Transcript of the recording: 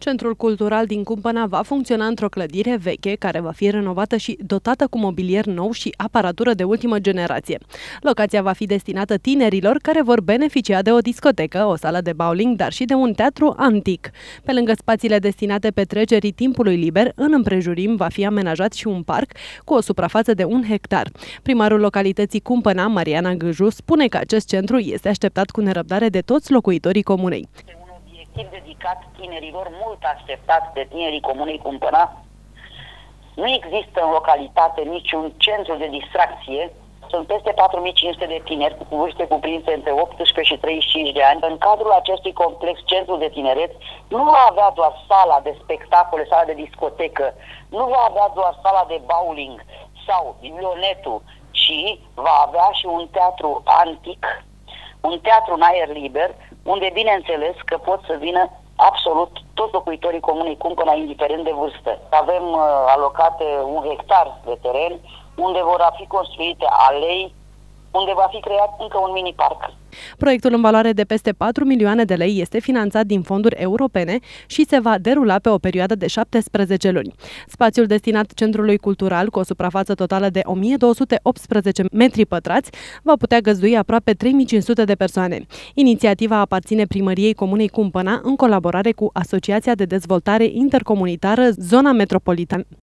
Centrul cultural din Cumpăna va funcționa într-o clădire veche, care va fi renovată și dotată cu mobilier nou și aparatură de ultimă generație. Locația va fi destinată tinerilor care vor beneficia de o discotecă, o sală de bowling, dar și de un teatru antic. Pe lângă spațiile destinate petrecerii timpului liber, în împrejurim va fi amenajat și un parc cu o suprafață de 1 hectar. Primarul localității Cumpăna, Mariana Gâju, spune că acest centru este așteptat cu nerăbdare de toți locuitorii comunei. Dedicat tinerilor, mult așteptat de tinerii comunei Cumpăna. Nu există în localitate niciun centru de distracție. Sunt peste 4500 de tineri cu vârste cuprinse între 18 și 35 de ani. În cadrul acestui complex, centru de tineret, nu va avea doar sala de spectacole, sala de discotecă, nu va avea doar sala de bowling sau biblionetul, ci va avea și un teatru antic, un teatru în aer liber, unde bineînțeles că pot să vină absolut toți locuitorii comunei Cumpăna, indiferent de vârstă. Avem alocate 1 hectar de teren, unde vor fi construite alei, unde va fi creat încă un mini-parc. Proiectul în valoare de peste 4 milioane de lei este finanțat din fonduri europene și se va derula pe o perioadă de 17 luni. Spațiul destinat Centrului Cultural, cu o suprafață totală de 1218 metri pătrați, va putea găzdui aproape 3500 de persoane. Inițiativa aparține Primăriei Comunei Cumpăna în colaborare cu Asociația de Dezvoltare Intercomunitară Zona Metropolitană.